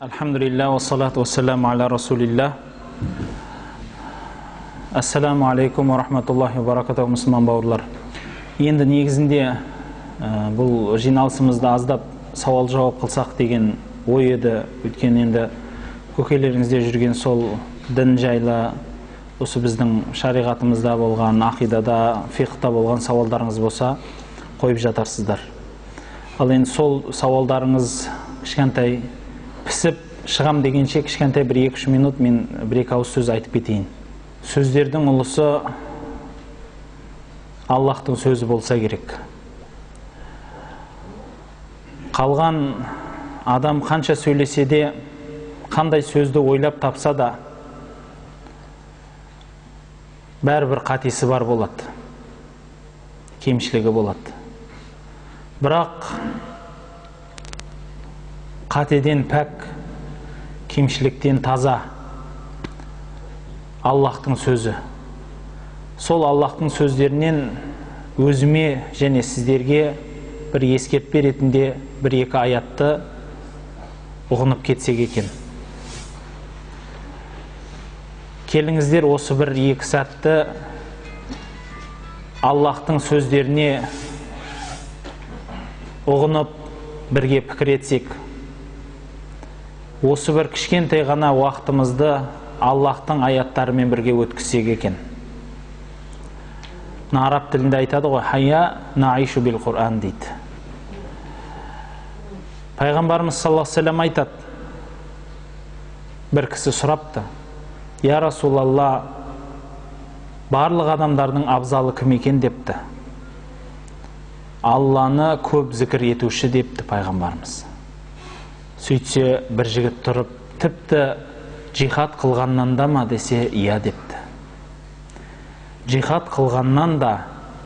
Alhamdulillah wa salatu wa salamu ala rasulillah. Assalamu alaikum wa rahmatullahi wa barakatuh, мұсылман бауырлар. Енді негізінде бұл жиналысымызда аздап сауал жауап қылсақ деген ой еді. Өйткені енді көкелеріңізде жүрген сол дін жайлы, осы біздің шариғатымызда болған, ақидада, фиқта болған сауалдарыңыз болса қойып жатарсыздар. Ал енді сол сауалдарыңыз кішкентай пісіп шығам дегенше кішкентай 1-2 минут мен 1-2 ауыз сөз айтып кетейін. Сөздердің ұлысы Аллахтың сөзі болса керек. Қалған адам қанша сөйлесе де, қандай сөзді ойлап тапса да, бәрібір қатесі бар болады, кемшілігі болады. Бірақ қатеден пәк, кемшіліктен таза Аллахтың сөзі. Сол Аллахтың сөздерінен өзіме және сіздерге бір ескертпе ретінде 1-2 аятты ұғынып кетсек екен. Келіңіздер осы 1-2 сәтті Аллахтың сөздеріне ұғынып бірге пікір етсек. Осы бір кішкентай ғана уақытымызды Аллахтың аяттарымен бірге өткізсек екен. Араб тілінде айтады ғой, хайя наишу бил Құран дейді. Пайғамбарымыз саллаллаху алейхи ва саллям айтады, бір кісі сұрапты, я Расулалла, барлық адамдардың абзалы кім екен депті. Алланы көп зікір етуші депті пайғамбарымыз. Сөйтсе бір жігіт тұрып, тіпті джихад қылғаннан да ма десе, иә депті. Джихад қылғаннан да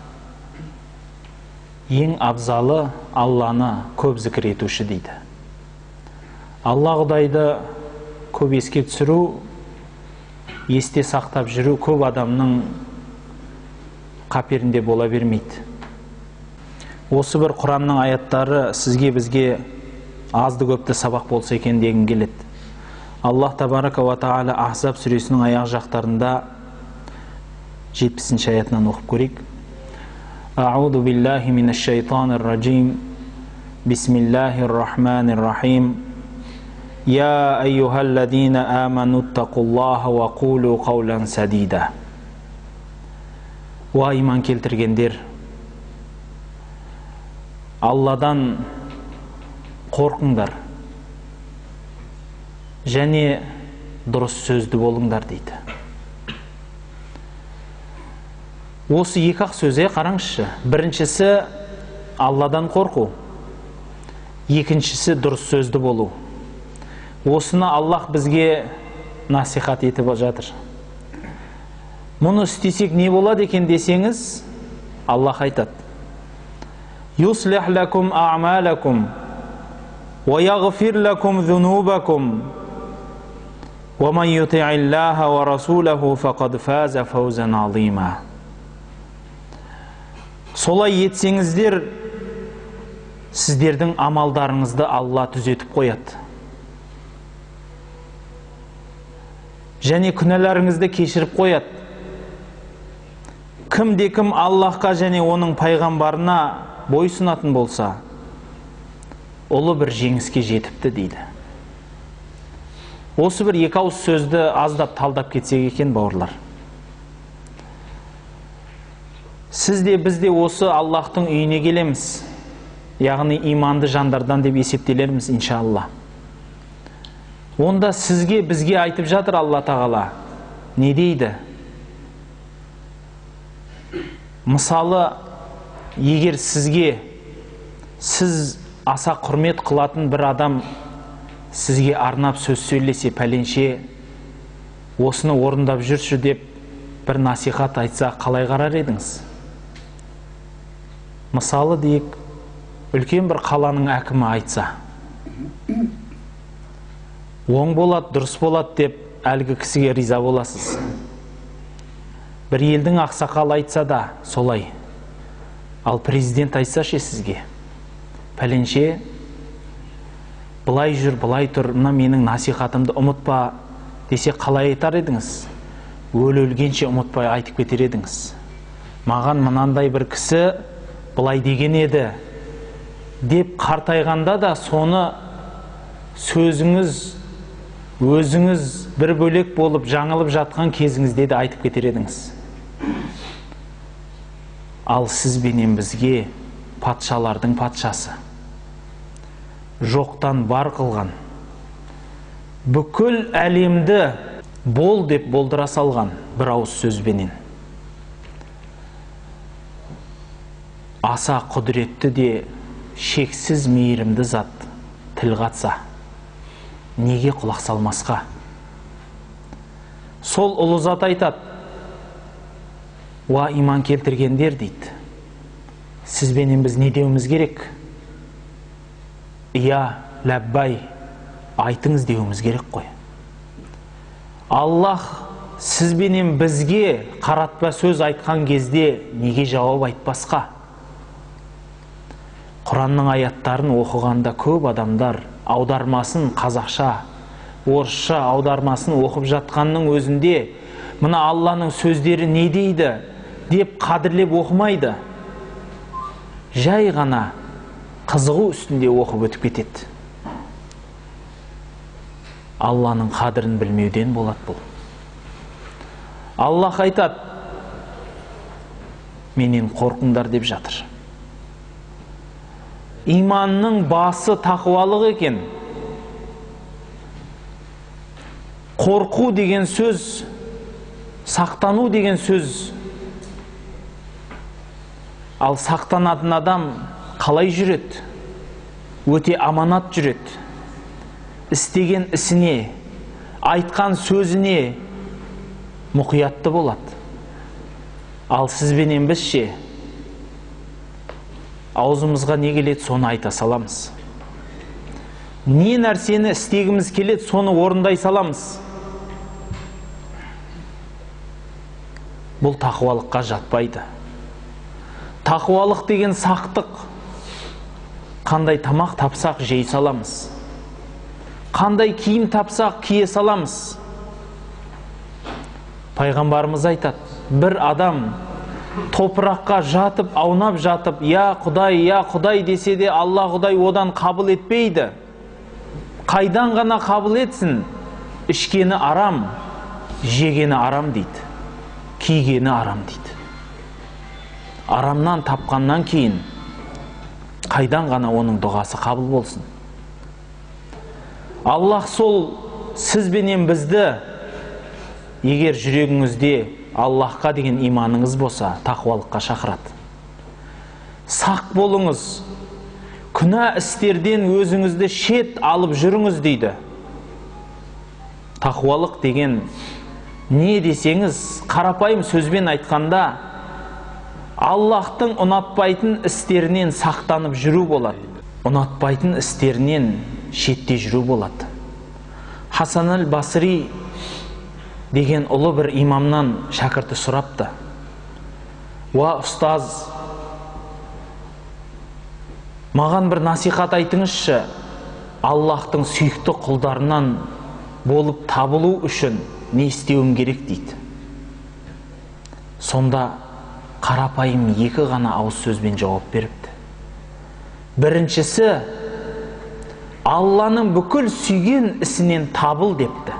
ең абзалы Алланы көп зікір етуші дейді. Алла Құдайды көп еске түсіру, есте сақтап жүру көп адамның қаперінде бола бермейді. Осы бір Құранның аяттары сізге бізге азды көпті сабақ болса екен дегім келеді. Аллах табарака ва таала Ахзаб сүресінің аяқ жақтарында 70-ші аятынан оқып көрейік. А'уду биллахи минаш шайтанир раджим. Бисмиллахир рахманир рахим. Я айюхалладина аману ттақуллаха ва қулу қаулан садида. Уа иман келтіргендер, Алладан қорқыңдар және дұрыс сөзді болыңдар дейді. Осы 2-ақ сөзге қараңызшы. Біріншісі Алладан қорқу, екіншісі дұрыс сөзді болу. Осыны Аллах бізге насихат етіп жатыр. Мұны істесек не болады екен десеңіз, Аллах айтады, юслих лакум а'малакум ва яғфир лакум зунубакум ва ман юти'иллаха ва расулаху фақад фаза фаузан азима. Солай етсеңіздер, сіздердің амалдарыңызды Алла түзетіп қояды. Және күнәларыңызды кешіріп қояды. Кім Аллахқа және оның пайғамбарына бойсұнатын болса, ұлы бір жеңіске жетіпті дейді. Осы бір 2 ауыз сөзді аздап талдап кетсек екен бауырлар. Сізде бізде осы Аллахтың үйіне келеміз, яғни иманды жандардан деп есептелерміз иншалла. Онда сізге бізге айтып жатыр Алла тағала. Не дейді? Мысалы, егер сізге, сіз аса құрмет қылатын бір адам сізге арнап сөз сөйлесе, пәленше осыны орындап жүрші деп бір насихат айтса, қалай қарар едіңіз? Мысалы дейік, үлкен бір қаланың әкімі айтса, оң болады, дұрыс болады деп әлгі кісіге риза боласыз. Бір елдің ақсақалы айтса да солай. Ал президент айтса ше сізге, пәленше былай жүр, былай тұр, мына менің насихатымды ұмытпа десе қалай айтар едіңіз? Өлгенше ұмытпай айтып кетер едіңіз. Маған мынандай бір кісі былай деген еді деп қартайғанда да соны сөзіңіз, өзіңіз бір бөлек болып жаңылып жатқан кезіңізде де айтып кетер едіңіз. Ал сіз бенен бізге патшалардың патшасы, жоқтан бар қылған, бүкіл әлемді бол деп болдыра салған бір ауыз сөзбенен. Аса құдіретті де шексіз мейірімді зат тіл қатса, неге құлақ салмасқа? Сол ұлы зат айтады: уа иман келтіргендер, дейді, сізбенен біз не деуіміз керек? Иә, ләббай, айтыңыз деуіміз керек қой. Аллах сізбенен бізге қаратпа сөз айтқан кезде неге жауап айтпасқа? Құранның аяттарын оқығанда көп адамдар аудармасын қазақша, орысша аудармасын оқып жатқанның өзінде мына Алланың сөздері не дейді деп қадірлеп оқымайды. Жай ғана қызығу үстінде оқып өтіп кетеді. Алланың қадірін білмеуден болады бұл. Аллах айтады: менен қорқыңдар деп жатыр. Иманның басы тақуалық екен. Қорқу деген сөз, сақтану деген сөз. Ал сақтанатын адам қалай жүреді? Өте аманат жүреді. Істеген ісіне, айтқан сөзіне мұқиятты болады. Ал сізбенен бізше аузымызға не келеді, соны айта саламыз. Не нәрсені істегіміз келеді, соны орындай саламыз. Бұл тақуалыққа жатпайды. Тақуалық деген сақтық. Қандай тамақ тапсақ жей саламыз. Қандай киім тапсақ кие саламыз. Пайғамбарымыз айтады: бір адам топыраққа жатып, аунап жатып, я Құдай десе де, Алла Құдай одан қабыл етпейді. Қайдан ғана қабыл етсін? Ішкені арам, жегені арам дейді. Кигені арам дейді. Арамнан тапқаннан кейін қайдан ғана оның дұғасы қабыл болсын? Аллах сол сізбенен бізді, егер жүрегіңізде Аллахқа деген иманыңыз болса, тақуалыққа шақырады. Сақ болыңыз, күнә істерден өзіңізді шет алып жүріңіз дейді. Тақуалық деген не десеңіз, қарапайым сөзбен айтқанда, Аллахтың ұнатпайтын істерінен сақтанып жүру болады. Ұнатпайтын істерінен шетте жүру болады. Хасан аль-Басри деген ұлы бір имамнан шәкірті сұрапты: уа ұстаз, маған бір насихат айтыңызшы, Аллахтың сүйікті құлдарынан болып табылу үшін не істеуім керек дейді. Сонда қарапайым екі ғана ауыз сөзбен жауап беріпті. Біріншісі, Алланың бүкіл сүйген ісінен табыл депті.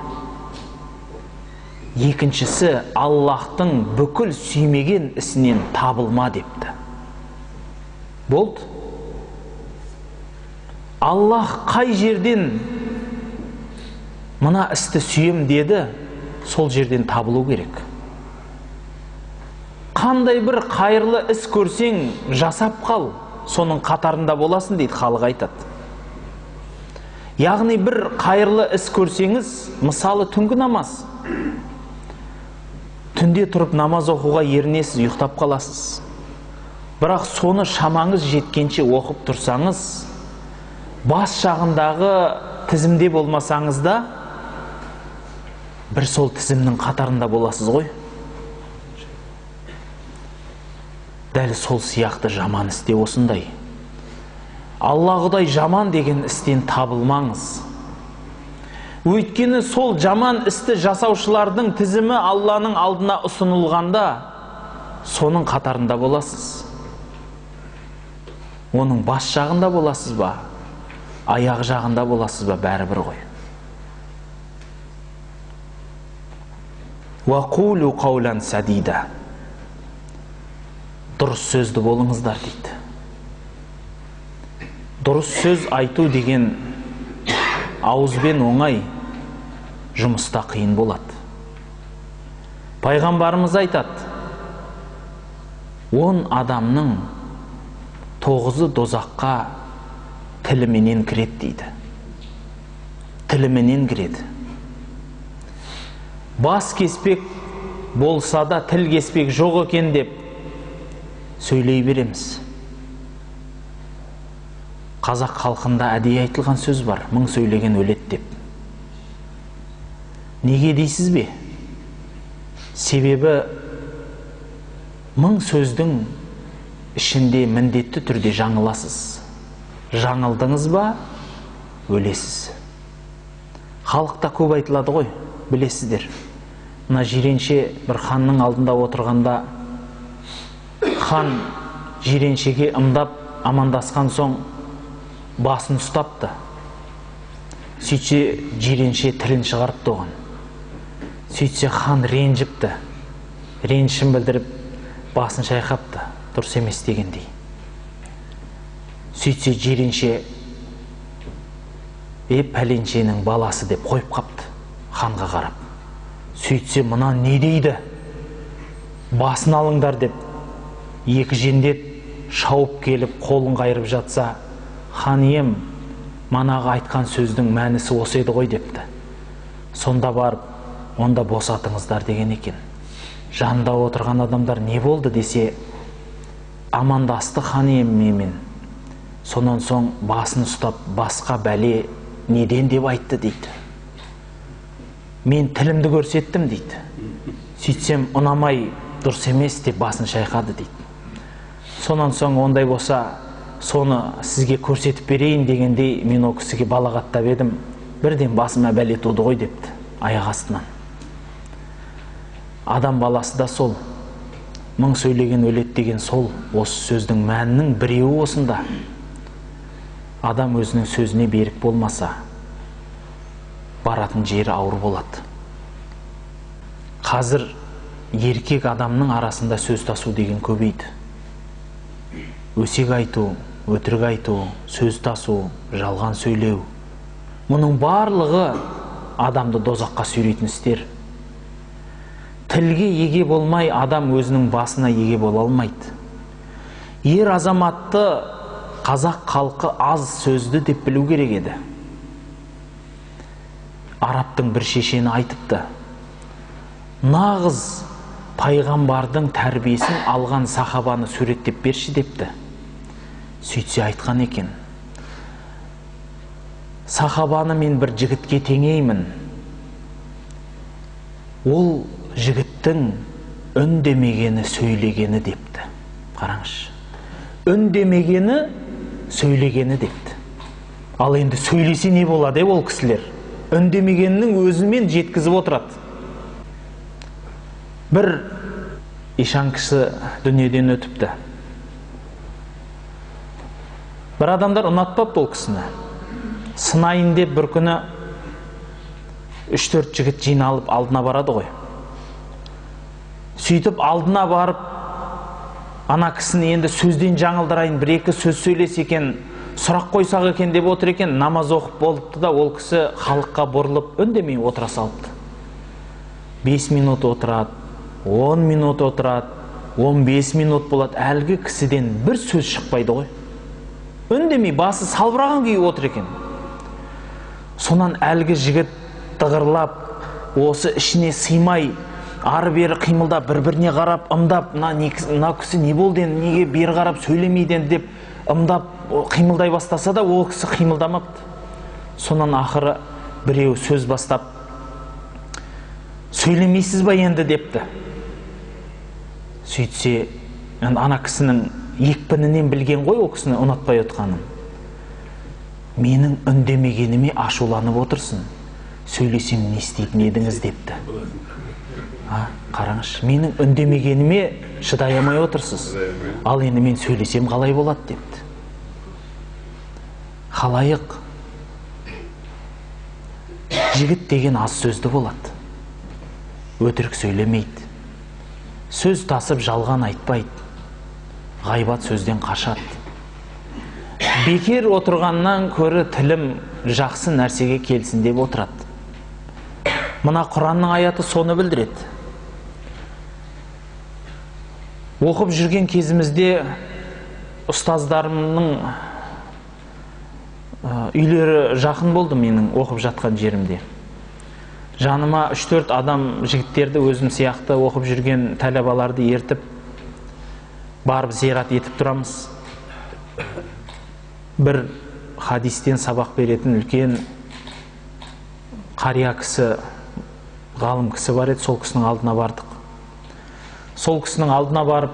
Екіншісі, Аллахтың бүкіл сүймеген ісінен табылма депті. Болды. Аллах қай жерден мына істі сүйем деді, сол жерден табылу керек. Қандай бір қайырлы іс көрсең, жасап қал, соның қатарында боласың дейді, халық айтады. Яғни бір қайырлы іс көрсеңіз, мысалы түнгі намаз. Түнде тұрып намаз оқуға ерінесіз, ұйықтап қаласыз. Бірақ соны шамаңыз жеткенше оқып тұрсаңыз, бас жағындағы тізімде болмасаңыз да, бір сол тізімнің қатарында боласыз ғой. Дәл сол сияқты жаман істе осындай. Аллағыдай жаман деген істен табылмаңыз. Өйткені сол жаман істі жасаушылардың тізімі Алланың алдына ұсынылғанда, соның қатарында боласыз. Оның бас жағында боласыз ба, аяқ жағында боласыз ба, бәрібір ғой. وَقُولُوا قَوْلًا سَدِيدًا. Дұрыс сөзді болыңыздар дейді. Дұрыс сөз айту деген ауызбен оңай, жұмыста қиын болады. Пайғамбарымыз айтады, 10 адамның 9-ы дозаққа тіліменен кіреді дейді. Тіліменен кіреді. Бас кеспек болса да тіл кеспек жоқ екен деп сөйлей береміз. Қазақ халқында әдейі айтылған сөз бар, мың сөйлеген өлет деп. Неге дейсіз бе? Себебі мың сөздің ішінде міндетті түрде жаңыласыз. Жаңылдыңыз ба, өлесіз. Халықта көп айтылады ғой, білесіздер. Мына жиренше бір ханның алдында отырғанда, хан жиреншеге ымдап амандасқан соң басын ұстапты. Сөйтсе жиренше тілін шығарыпты оған. Сөйтсе хан ренжіпті. Ренішін білдіріп басын шайқапты, дұрыс емес дегендей. Сөйтсе жиренше пәленшенің баласы деп қойып қапты ханға қарап. Сөйтсе мына не дейді? Басын алыңдар деп екі жендет шауып келіп қолын қайырып жатса, хан ием, манағы айтқан сөздің мәнісі осы еді ғой депті. Сонда барып, онда босатыңыздар деген екен. Жанында отырған адамдар не болды десе, амандасты хан ием мен. Сонан соң басын ұстап, басқа бәле неден деп айтты дейді. Мен тілімді көрсеттім дейді. Сөйтсем ұнамай дұрыс емес деп басын шайқады дейді. Сонан соң ондай болса, соны сізге көрсетіп берейін дегендей мен о кісіге балағаттап едім. Бірден басыма бәле туды ғой депті, аяқ астынан. Адам баласы да сол. Мың сөйлеген өлет деген сол. Осы сөздің мәнінің біреуі осында. Адам өзінің сөзіне берік болмаса, баратын жері ауыр болады. Қазір еркек адамның арасында сөз тасу деген көбейді. Өсек айту, өтірік айту, сөз тасу, жалған сөйлеу. Мұның барлығы адамды дозаққа сүйрейтін істер. Тілге еге болмай, адам өзінің басына еге бола алмайды. Ер азаматты қазақ халқы аз сөзді деп білу керек еді. Арабтың бір шешені айтыпты. Нағыз пайғамбардың тәрбиесін алған сахабаны суреттеп берші депті. Сөйтсе айтқан екен. Сахабаны мен бір жігітке теңеймін. Ол жігіттің үндемегені сөйлегені депті. Қараңызшы. Үндемегені сөйлегені депті. Ал енді сөйлесе не болады ол кісілер? Үндемегеннің өзімен жеткізіп отырады. Бір ишан кісі дүниеден өтіпті. Бір адамдар ұнатпапты ол кісіні. Сынайын деп бір күні 3-4 жігіт жиналып алдына барады ғой. Сөйтіп алдына барып, ана кісіні енді сөзден жаңылдырайын, бір-екі сөз сөйлес екен, сұрақ қойсақ екен деп отыр екен. Намаз оқып болыпты да, ол кісі халыққа бұрылып үндемей отыра салыпты. 5 минут отырады, 10 минут отырады, 15 минут болады, әлгі кісіден бір сөз шықпайды ғой. Үндемей басы салбыраған күйі отыр екен. Сонан әлгі жігіт дығырлап, осы ішіне сыймай, ары-бері қимылдап, бір-біріне қарап, ымдап, мына кісі не болды, неге бері қарап сөйлемейді деп ымдап, қимылдай бастаса да, ол кісі қимылдамапты. Сонан ақыры біреу сөз бастап, сөйлемейсіз ба енді депті. Сөйтсе, ана кісінің екпінінен білген ғой ол кісіні ұнатпай отқанын. менің үндемегеніме ашуланып отырсын, сөйлесем не істейтін едіңіз депті. Қараңызшы, менің үндемегеніме шыдай алмай отырсыз, ал енді мен сөйлесем қалай болады депті. Халайық, жігіт деген аз сөзді болады, өтірік сөйлемейді, сөз тасып жалған айтпайды, ғайбат сөзден қашады. Бекер отырғаннан көрі тілім жақсы нәрсеге келсін деп отырады. Мына Құранның аяты соны білдіреді. Оқып жүрген кезімізде ұстаздарымның үйлері жақын болды менің оқып жатқан жерімде. Жаныма 3-4 адам жігіттерді өзім сияқты оқып жүрген тәләбаларды ертіп барып зиярат етіп тұрамыз. Бір хадистен сабақ беретін үлкен қария кісі, ғалым кісі бар еді, сол кісінің алдына бардық. Сол кісінің алдына барып,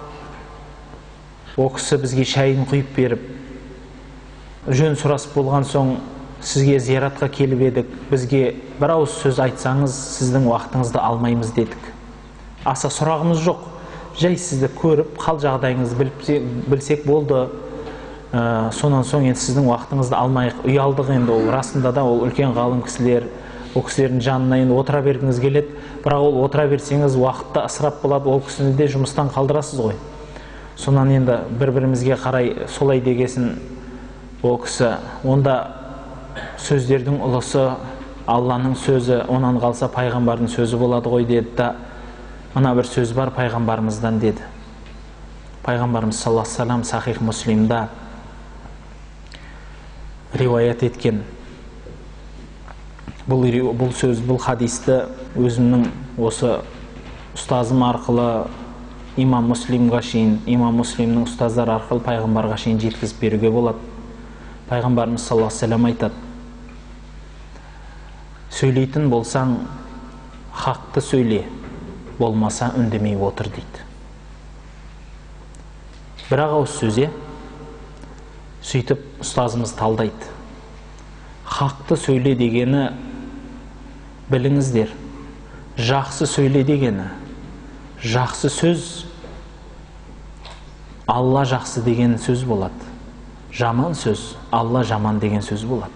о кісі бізге шайын құйып беріп, жөн сұрасып болған соң, сізге зияратқа келіп едік, бізге бір ауыз сөз айтсаңыз, сіздің уақытыңызды алмаймыз дедік. Аса сұрағымыз жоқ, жай сізді көріп, қал жағдайыңызды білсек болды. Сонан соң енді сіздің уақытыңызды алмайық, ұялдық. Енді ол расында да ол үлкен ғалым кісілер, ол кісілердің жанына енді отыра бергіңіз келеді, бірақ ол отыра берсеңіз уақытта ысырап болады, ол кісіні де жұмыстан қалдырасыз ғой. Сонан енді бір-бірімізге қарай солай дегесін ол кісі, онда сөздердің ұлысы Алланың сөзі, онан қалса пайғамбардың сөзі болады ғой деді да, мына бір сөз бар пайғамбарымыздан деді. Пайғамбарымыз саллаллаху алейхи ва саллям Сахих Муслимда риуаят еткен. Бұл сөз, бұл хадисті өзімнің осы ұстазым арқылы имам Муслимға шейін, имам Муслимнің ұстаздар арқылы пайғамбарға шейін жеткізіп беруге болады. Пайғамбарымыз саллаллаху алейхи ва саллям айтады: сөйлейтін болсаң, хақты сөйле, болмаса үндемей отыр дейді. Бірақ ауыз сөзе, сөйтіп ұстазымыз талдайды. Хақты сөйле дегені, біліңіздер, жақсы сөйле дегені, жақсы сөз, Алла жақсы деген сөз болады. Жаман сөз, Алла жаман деген сөз болады.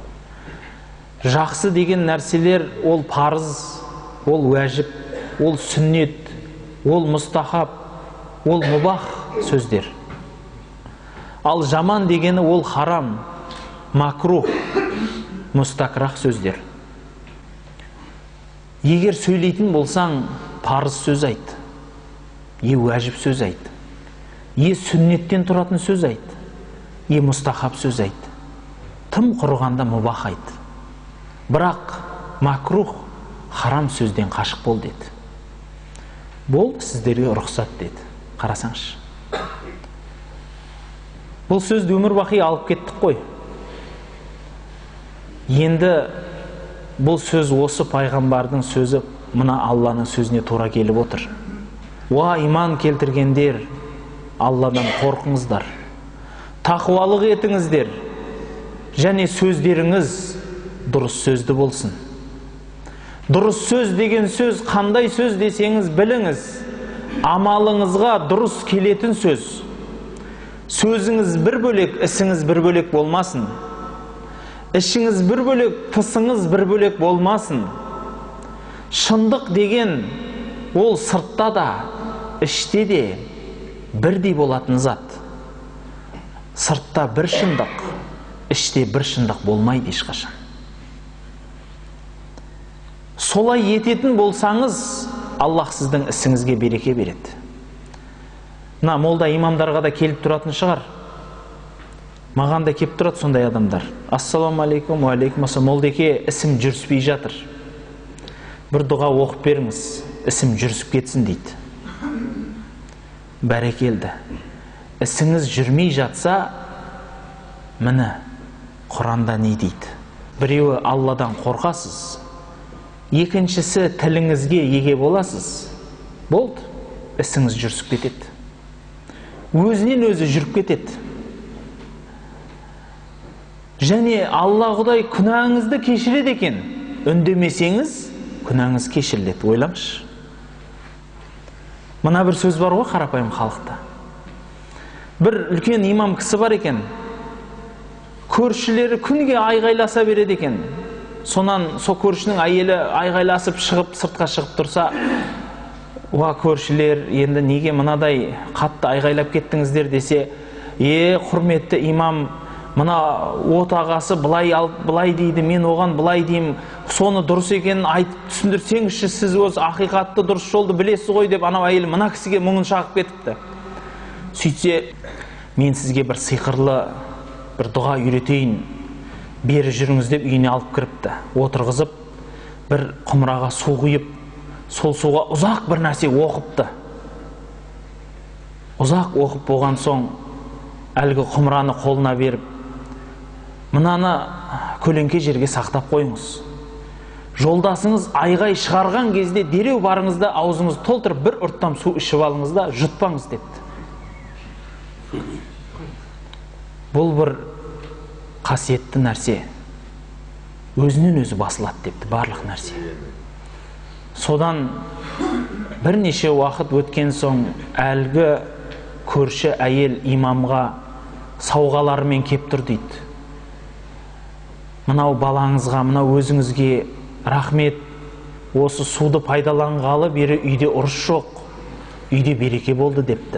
Жақсы деген нәрселер, ол парыз, ол уәжіп, ол сүннет, ол мұстахаб, ол мұбах сөздер. Ал жаман дегені ол харам, макрух, мұстакрах сөздер. Егер сөйлейтін болсаң, парыз сөз айт, е уәжіп сөз айт, е сүннеттен тұратын сөз айт, е мұстахаб сөз айт, тым құрығанда мұбах айт. Бірақ макрух, харам сөзден қашық бол деді. Бол сіздерге рұқсат деді. Қарасаңшы. Бұл сөзді өмір бақи алып кеттік қой. Енді бұл сөз осы пайғамбардың сөзі, мына Алланың сөзіне тура келіп отыр. Уа иман келтіргендер, Алладан қорқыңыздар, тақуалық етіңіздер, және сөздеріңіз дұрыс сөзді болсын. Дұрыс сөз деген сөз қандай сөз десеңіз біліңіз, амалыңызға дұрыс келетін сөз. Сөзіңіз бір бөлек, ісіңіз бір бөлек болмасын. Ішіңіз бір бөлек, тысыңыз бір бөлек болмасын. Шындық деген ол сыртта да, іште де бірдей болатын зат. Сыртта бір шындық, іште бір шындық болмайды ешқашан. Солай ететін болсаңыз, Аллах сіздің ісіңізге береке береді. Мына молда имамдарға да келіп тұратын шығар. Маған да келіп тұрады сондай адамдар. Ассаламу алейкум, уалейкум ассалам, молдеке, ісім жүріспей жатыр. Бір дұға оқып беріңіз, ісім жүрісіп кетсін дейді. Бәрекелді. Ісіңіз жүрмей жатса, міне, Құранда не дейді? Біреуі Алладан қорқасыз, екіншісі тіліңізге еге боласыз. Болды, ісіңіз жүрісіп кетеді. Өзінен өзі жүріп кетеді. және Алла Құдай күнәңізді кешіреді екен. Үндемесеңіз, күнәңіз кешіріледі. Ойлаңызшы. Мына бір сөз бар ғой қарапайым халықта. Бір үлкен имам кісі бар екен. Көршілері күнге айғайласа береді екен. Сонан со көршінің әйелі айғайласып шығып, сыртқа шығып тұрса, уа көршілер, енді неге мынадай қатты айғайлап кеттіңіздер десе, құрметті имам, мына отағасы былай дейді, мен оған былай деймін, соны дұрыс екенін айтып түсіндірсеңізші, сіз өз ақиқатты дұрыс жолды білесіз ғой деп, анау әйел мына кісіге мұңын шағып кетіпті. Сөйтсе, мен сізге бір сиқырлы бір дұға үйретейін, бері жүріңіз деп үйіне алып кіріпті. Отырғызып, бір құмыраға су құйып, сол суға ұзақ бір нәрсе оқыпты. Ұзақ оқып болған соң, әлгі құмыраны қолына беріп, мынаны көлеңке жерге сақтап қойыңыз. Жолдасыңыз айғай шығарған кезде дереу барыңызда аузыңыз толтырып бір ұрттам су ішіп алыңыз да жұтпаңыз депті. Бұл бір қасиетті нәрсе. Өзінен өзі басылады депті барлық нәрсе. Содан бірнеше уақыт өткен соң әлгі көрші әйел имамға сауғаларымен кеп тұр дейді. Мынау балаңызға, мынау өзіңізге рахмет, осы суды пайдаланғалы бері үйде ұрыс жоқ, үйде береке болды депті.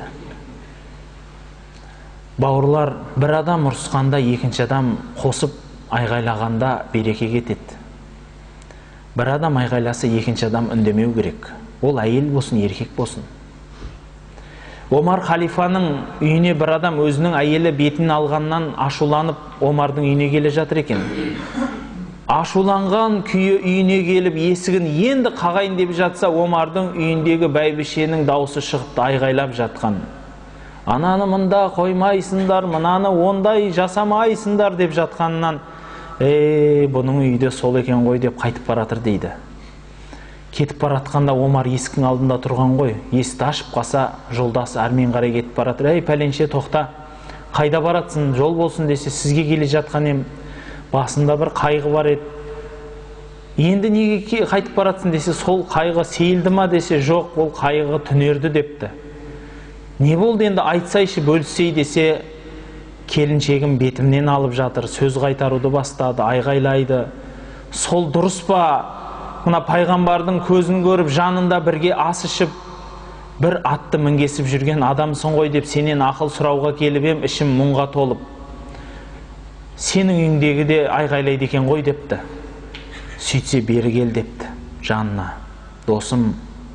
Бауырлар, бір адам ұрысқанда екінші адам қосып айғайлағанда береке кетеді. Бір адам айғайласа екінші адам үндемеу керек. Ол әйел болсын, еркек болсын. Омар халифаның үйіне бір адам өзінің әйелі бетін алғаннан ашуланып, Омардың үйіне келе жатыр екен. Ашуланған күйі үйіне келіп, есігін енді қағайын деп жатса, Омардың үйіндегі бәйбішенің даусы шығыпты, айғайлап жатқан. Ананы мында қоймайсыңдар, мынаны ондай жасамайсыңдар деп жатқаннан, бұның үйде сол екен ғой деп қайтып баратыр дейді. Кетіп баратқанда Омар есіктің алдында тұрған ғой. Есікті ашып қалса, жолдасы әрмен қарай кетіп баратыр. Пәленше, тоқта, қайда баратсың, жол болсын десе, сізге келе жатқан ем, басында бір қайғы бар еді. Енді неге қайтып баратсың десе, сол қайғы сейілді ма десе, жоқ, ол қайғы түнерді депті. Не болды енді айтсайшы, бөліссей десе, келіншегім бетімнен алып жатыр, сөз қайтаруды бастады, айғайлайды. Сол дұрыс па? Мына пайғамбардың көзін көріп, жанында бірге ас ішіп, бір атты мінгесіп жүрген адамсың ғой деп сенен ақыл сұрауға келіп ем, ішім мұңға толып. Сенің үйіңдегі де айғайлайды екен ғой депті. Сөйтсе бері кел депті жанына. Досым,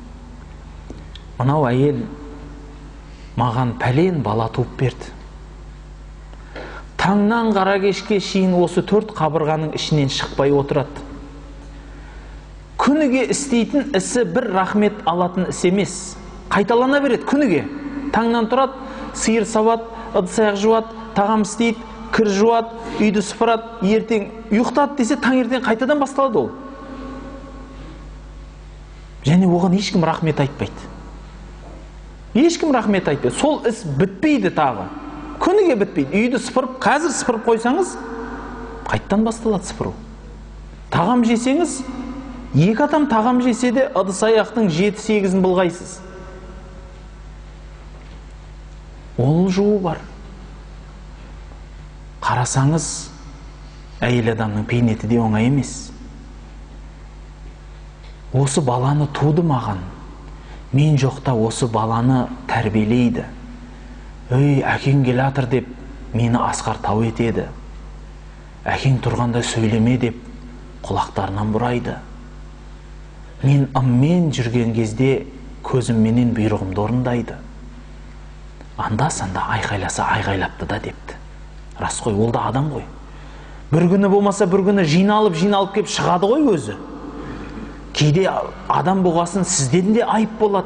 мынау әйел маған пәлен бала туып берді. Таңнан қара кешке шейін осы 4 қабырғаның ішінен шықпай отырады. Күніге істейтін ісі бір рахмет алатын іс емес. Қайталана береді күніге. Таңнан тұрады, сиыр сауат, ыдыс-аяқ жуат, тағам істейді, кір жуат, үйді сыпырат, ертең ұйықтады десе, таңертең қайтадан басталады ол. Және оған ешкім рахмет айтпайды. Ешкім рахмет айтпайды. Сол іс бітпейді тағы. Күніге бітпейді. Үйді сыпырып, қазір сыпырып қойсаңыз, қайттан басталады сыпыру. Тағам жесеңіз, 2 адам тағам жесе де ыдыс-аяқтың 7-8-ін былғайсыз. Ол жуу бар. Қарасаңыз, әйел адамның пейнеті де оңай емес. Осы баланы туды маған. Мен жоқта осы баланы тәрбиелейді. Әкең келатыр деп мені асқар тау етеді. Әкең тұрғанда сөйлеме деп құлақтарынан бұрайды. Мен ыммен жүрген кезде көзімменен бұйрығымды орындайды. Анда-санда айғайласа айғайлапты да депті. Рас қой, ол да адам ғой. Бір күні болмаса бір күні жиналып кеп шығады ғой өзі. Кейде адам болғасын сізден де айып болады.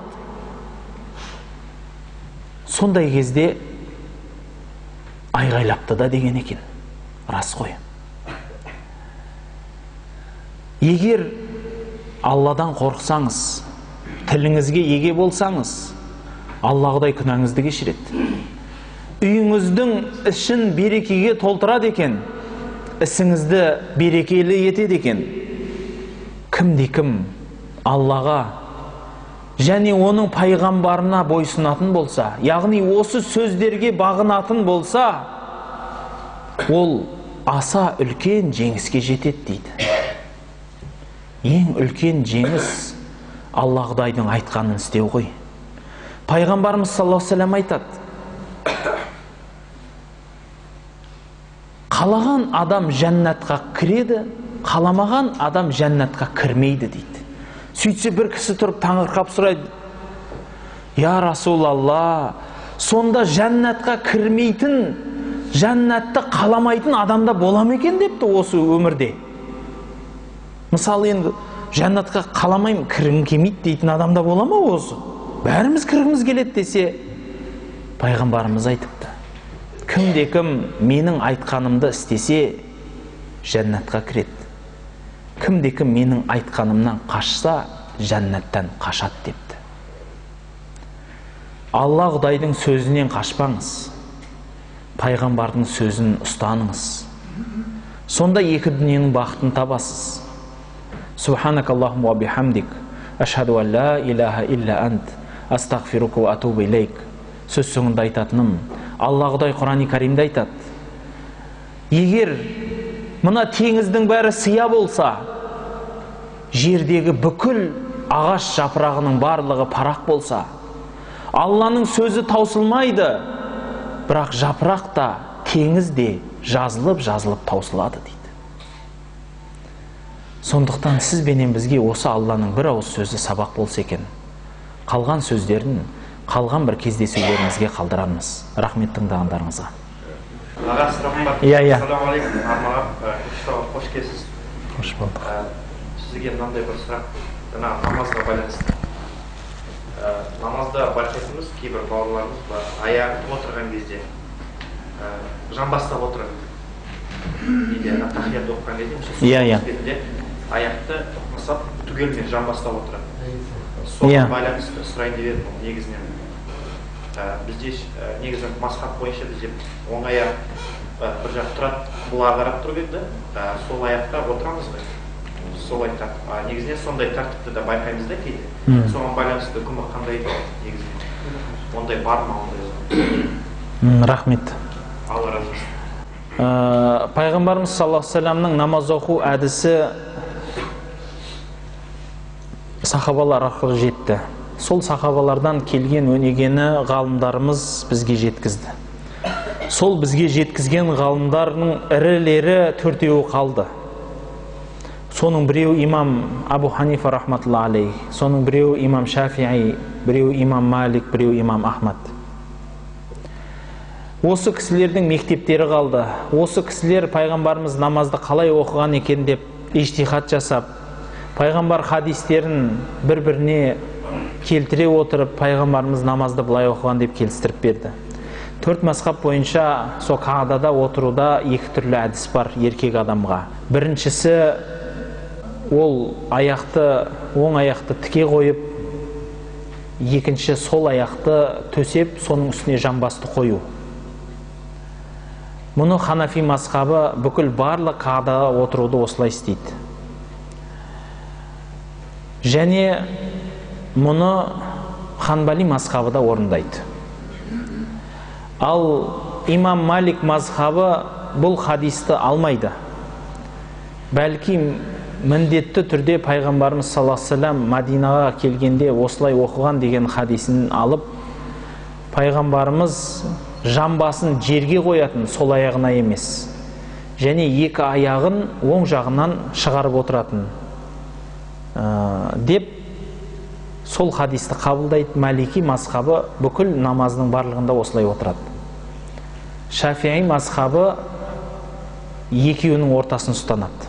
Сондай кезде айғайлапты да деген екен. Рас қой. Егер Алладан қорқсаңыз, тіліңізге еге болсаңыз, Алла Құдай күнәңізді кешіреді. Үйіңіздің ішін берекеге толтырады екен. ісіңізді берекелі етеді екен. Кімде-кім Аллаға және оның пайғамбарына бойсынатын болса, яғни осы сөздерге бағынатын болса, ол аса үлкен жеңіске жетеді дейді. Ең үлкен жеңіс Алла Құдайдың айтқанын істеу ғой. Пайғамбарымыз саллаллаху алейхи ва саллям айтады: қалаған адам жәннатқа кіреді, қаламаған адам жәннатқа кірмейді дейді. Сөйтсе бір кісі тұрып таңырқап сұрайды: я Расулалла, сонда жәннатқа кірмейтін, жәннатты қаламайтын адамда бола ма екен депті осы өмірде. Мысалы енді жәннатқа қаламаймын, кіргім келмейді дейтін адамда бола ма осы? Бәріміз кіргіміз келеді десе, пайғамбарымыз айтыпты: кімде-кім менің айтқанымды істесе, жәннатқа кіреді. Кімде-кім менің айтқанымнан қашса, жәннаттан қашады депті. Алла Құдайдың сөзінен қашпаңыз, пайғамбардың сөзін ұстаныңыз. Сонда екі дүниенің бақытын табасыз. Субханакаллахумма ва бихамдик, ашхаду ан ла илаха илля ант, астағфирука ва атубу илейк. Сөз соңында айтатыным, Алла Құдай Құран-ы Каримде айтады: егер мына теңіздің бәрі сия болса, жердегі бүкіл ағаш жапырағының барлығы парақ болса, Алланың сөзі таусылмайды, бірақ жапырақ та, теңіз де жазылып таусылады дейді. Сондықтан сіз бенен бізге осы Алланың бір ауыз сөзі сабақ болса екен, қалған сөздерін қалған бір кездесулерімізге қалдырамыз. Рахмет тыңдағандарыңызға. Аға, сұрағым бар. Иә. Ассалаумағалейкум, Армаға, қош келсіз. Қош болдық. Сізге мынандай бір сұрақ, намазға байланысты. Намазда байқайтынымыз, кейбір бауырларымыз аяқ отырған кезде жамбастап отырады. Неде тахият оқыған кезде, аяқты мысап түгелмен жамбастап отырады. Соған байланысты сұрайын деп едім, негізінен. Бізде негізі мазхаб бойынша бізде оң аяқ бір жақ тұрады, бұлға қарап тұрып еді, сол аяқта отырамыз ғой. Сол айтады. Негізінен сондай тәртіпті де байқаймыз да кейде. Соған байланысты үкімі қандай негізінен? Ондай бар ма, ондай? Рахмет. Алла разы болсын. Пайғамбарымыз саллаллаху алейхи ва саллямның намаз оқу әдісі сахабалар арқылы жетті. Сол сахабалардан келген өнегені ғалымдарымыз бізге жеткізді. Сол бізге жеткізген ғалымдардың ірілері төртеуі қалды. Соның біреуі имам Абу Ханифа рахматулла алейх, соның біреуі имам Шафиғи, біреуі имам Малик, біреуі имам Ахмад. Осы кісілердің мектептері қалды. Осы кісілер пайғамбарымыз намазды қалай оқыған екен деп иштихад жасап, пайғамбар хадистерін бір-біріне келтіре отырып, пайғамбарымыз намазды былай оқыған деп келістіріп берді. Төрт мазхаб бойынша сол қағдада отыруда екі түрлі әдіс бар еркек адамға. Біріншісі, ол оң аяқты тіке қойып, екінші сол аяқты төсеп, соның үстіне жамбасты қою. Мұны Ханафи мазхабы бүкіл барлық қағдаға отыруды осылай істейді. Және мұны Ханбали мазхабы да орындайды. Ал имам Малик мазхабы бұл хадисті алмайды. Бәлки міндетті түрде пайғамбарымыз саллаллаху алейхи ва саллям Мадинаға келгенде осылай оқыған деген хадисін алып, пайғамбарымыз жамбасын жерге қоятын, сол аяғына емес, және екі аяғын оң жағынан шығарып отыратын деп сол хадисті қабылдайды. Малики мазхабы бүкіл намаздың барлығында осылай отырады. Шафиғи мазхабы екеуінің ортасын ұстанады.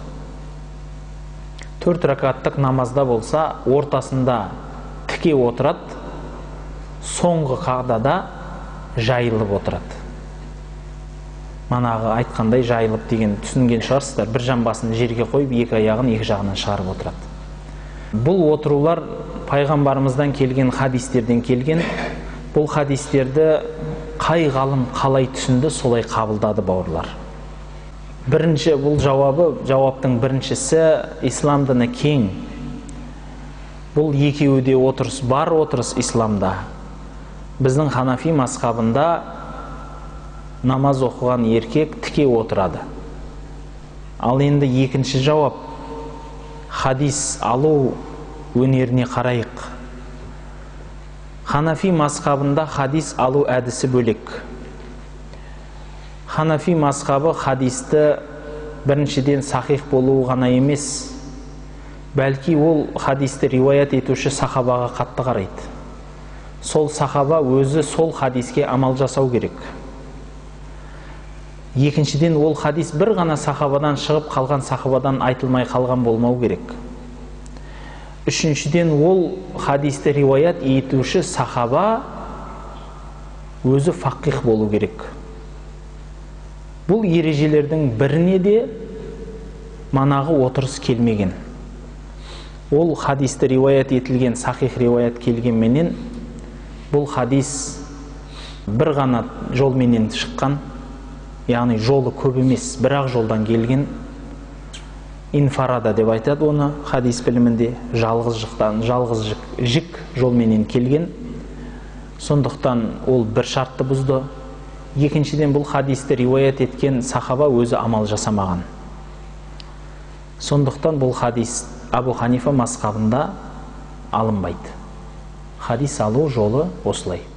4 ракаттық намазда болса, ортасында тіке отырады, соңғы қағдада жайылып отырады. Манағы айтқандай жайылып деген түсінген шығарсыздар. Бір жамбасын жерге қойып, екі аяғын екі жағынан шығарып отырады. Бұл отырулар пайғамбарымыздан келген хадистерден келген. Бұл хадистерді қай ғалым қалай түсінді, солай қабылдады бауырлар. Бірінші, бұл жауаптың біріншісі, ислам діні кең. Бұл екеуі де бар отырыс исламда. Біздің ханафи мазхабында намаз оқыған еркек тіке отырады. Ал енді екінші жауап, хадис алу өнеріне қарайық. Ханафи мазхабында хадис алу әдісі бөлек. Ханафи мазхабы хадисті біріншіден сахих болуы ғана емес, бәлки ол хадисті риуаят етуші сахабаға қатты қарайды. Сол сахаба өзі сол хадиске амал жасау керек. Екіншіден, ол хадис бір ғана сахабадан шығып қалған сахабадан айтылмай қалған болмау керек. Үшіншіден, ол хадисті риуаят етуші сахаба өзі фақих болу керек. Бұл ережелердің біріне де манағы отырыс келмеген. Ол хадисті риуаят етілген, сахих риуаят келгенменен, бұл хадис бір ғана жолменен шыққан, яғни жолы көп емес, бірақ жолдан келген, инфарада деп айтады оны хадис білімінде, жалғыз жік жолменен келген. Сондықтан ол бір шартты бұзды. Екіншіден, бұл хадисті риуаят еткен сахаба өзі амал жасамаған. Сондықтан бұл хадис Абу Ханифа мазхабында алынбайды. Хадис алу жолы осылай.